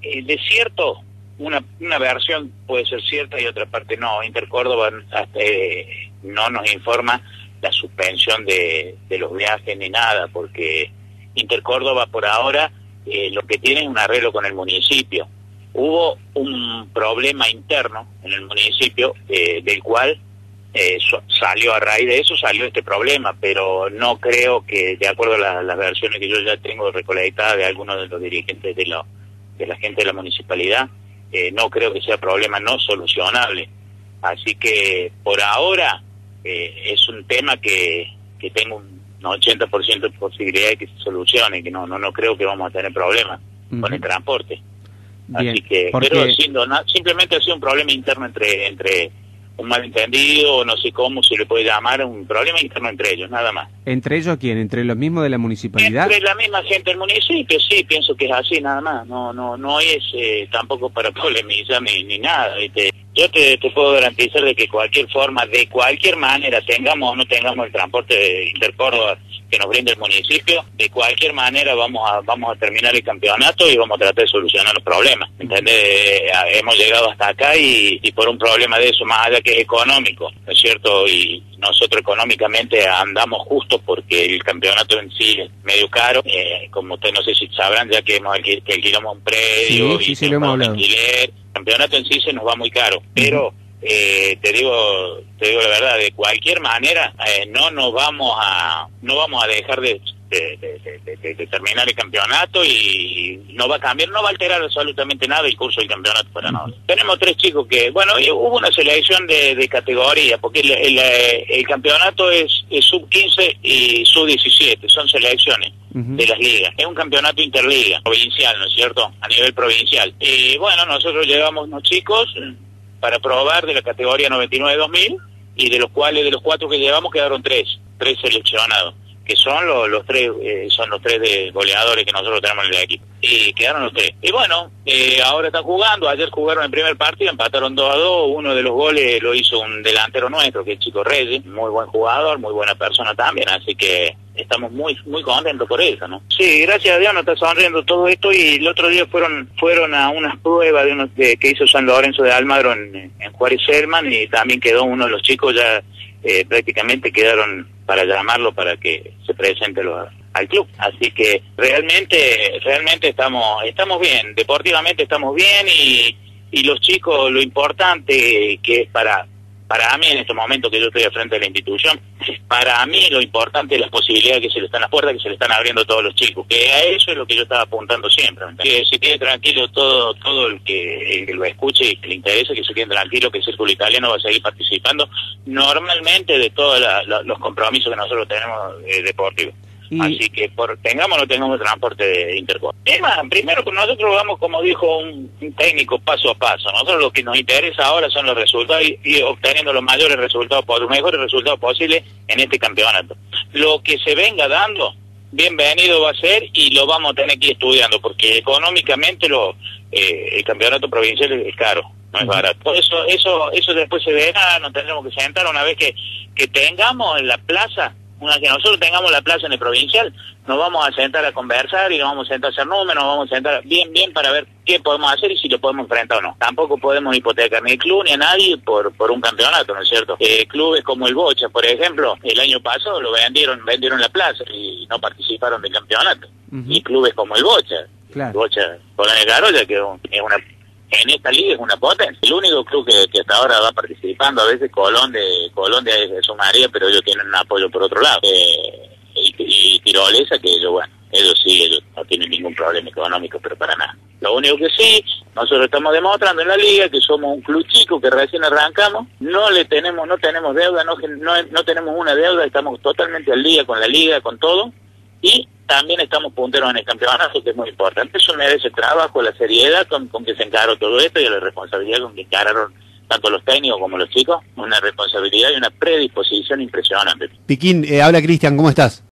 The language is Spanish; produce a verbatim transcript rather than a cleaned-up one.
eh, de cierto, una, una versión puede ser cierta y otra parte no. Intercórdoba eh, no nos informa la suspensión de, de los viajes ni nada, porque Intercórdoba por ahora eh, lo que tiene es un arreglo con el municipio. Hubo un problema interno en el municipio eh, del cual eh, so, salió a raíz de eso, salió este problema, pero no creo que, de acuerdo a la, las versiones que yo ya tengo recolectadas de algunos de los dirigentes de, lo, de la gente de la municipalidad, eh, no creo que sea problema no solucionable. Así que por ahora eh, es un tema que, que tengo un ochenta por ciento de posibilidad de que se solucione, que no, no, no creo que vamos a tener problemas uh-huh. con el transporte. Bien, así que, porque... pero siendo, no, simplemente ha sido un problema interno entre entre un malentendido, o no sé cómo se le puede llamar, un problema interno entre ellos, nada más. ¿Entre ellos quién? ¿Entre los mismos de la municipalidad? Entre la misma gente del municipio, sí, pienso que es así, nada más. No no no es eh, tampoco para polemizar ni, ni nada, ¿viste? Yo te, te puedo garantizar de que cualquier forma, de cualquier manera, tengamos o no tengamos el transporte de Intercórdoba que nos brinde el municipio, de cualquier manera vamos a vamos a terminar el campeonato y vamos a tratar de solucionar los problemas, ¿entendés? Eh, hemos llegado hasta acá y, y por un problema de eso, más allá que es económico, ¿no es cierto? Y nosotros económicamente andamos justo porque el campeonato en sí es medio caro, eh, como ustedes no sé si sabrán, ya que, hemos alquil que alquilamos un predio sí, sí, y sí, lo hemos hablado. Alquiler, el campeonato en sí se nos va muy caro, pero eh, te digo te digo la verdad, de cualquier manera eh, no nos vamos a no vamos a dejar de de, de, de, de de terminar el campeonato y no va a cambiar, no va a alterar absolutamente nada el curso del campeonato para nosotros. Tenemos tres chicos que, bueno, hubo una selección de, de categoría, porque el, el, el campeonato es, es sub quince y sub diecisiete, son selecciones uh-huh. de las ligas. Es un campeonato interliga, provincial, ¿no es cierto? A nivel provincial. Y bueno, nosotros llevamos unos chicos para probar de la categoría noventa y nueve dos mil, y de los cuales, de los cuatro que llevamos, quedaron tres, tres seleccionados, que son los, los tres eh, son los tres de goleadores que nosotros tenemos en el equipo, y quedaron los tres. Y bueno, eh, ahora están jugando, ayer jugaron el primer partido, empataron dos a dos, uno de los goles lo hizo un delantero nuestro, que es Chico Reyes, muy buen jugador, muy buena persona también, así que estamos muy muy contentos por eso, ¿no? Sí, gracias a Dios nos está sonriendo todo esto, y el otro día fueron fueron a unas pruebas de unos de, que hizo San Lorenzo de Almagro en, en Juárez Selman, y también quedó uno de los chicos, ya eh, prácticamente quedaron para llamarlo para que se presente lo, al club. Así que realmente realmente estamos estamos bien, deportivamente estamos bien, y, y los chicos, lo importante que es para para mí en este momento que yo estoy al frente de la institución, para mí lo importante es la posibilidad que se le están las puertas, que se le están abriendo a todos los chicos, que a eso es lo que yo estaba apuntando siempre, que se quede tranquilo todo todo el que, el que lo escuche y que le interese, que se quede tranquilo, que el Círculo Italiano va a seguir participando normalmente de todos los compromisos que nosotros tenemos eh, deportivos. Y... Así que por tengamos o no tengamos transporte de Intercórdoba. Es más, primero nosotros vamos, como dijo un, un técnico, paso a paso. Nosotros lo que nos interesa ahora son los resultados y, y obteniendo los mayores resultados, los mejores resultados posibles en este campeonato. Lo que se venga dando, bienvenido va a ser, y lo vamos a tener que ir estudiando, porque económicamente lo eh, el campeonato provincial es caro, no es barato. Eso eso eso después se verá, nos tendremos que sentar una vez que, que tengamos en la plaza. Una que nosotros tengamos la plaza en el provincial, nos vamos a sentar a conversar y nos vamos a sentar a hacer números, nos vamos a sentar bien bien para ver qué podemos hacer y si lo podemos enfrentar o no. Tampoco podemos hipotecar ni el club ni a nadie por por un campeonato, ¿no es cierto? Eh, clubes como el Bocha, por ejemplo, el año pasado lo vendieron vendieron la plaza y no participaron del campeonato. Uh-huh. Y clubes como el Bocha, claro. El Bocha Colonia Carolla, que es una... en esta liga es una potencia. El único club que, que hasta ahora va participando, a veces Colón de Colón de, de Sumaría, pero ellos tienen un apoyo por otro lado. Eh, y, y Tirolesa, que ellos, bueno, ellos sí, ellos no tienen ningún problema económico, pero para nada. Lo único que sí, nosotros estamos demostrando en la liga que somos un club chico, que recién arrancamos, no le tenemos, no tenemos deuda, no, no, no tenemos una deuda, estamos totalmente al día con la liga, con todo, y también estamos punteros en el campeonato, que es muy importante. Eso merece el trabajo, la seriedad con, con que se encaró todo esto, y la responsabilidad con que encararon tanto los técnicos como los chicos, una responsabilidad y una predisposición impresionante. Piquín, eh, habla Cristian, ¿cómo estás?